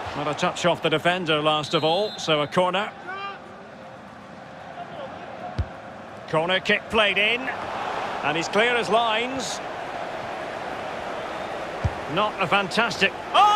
Not a touch off the defender last of all, so a corner. Corner kick played in, and he's clear as lines. Not a fantastic... Oh!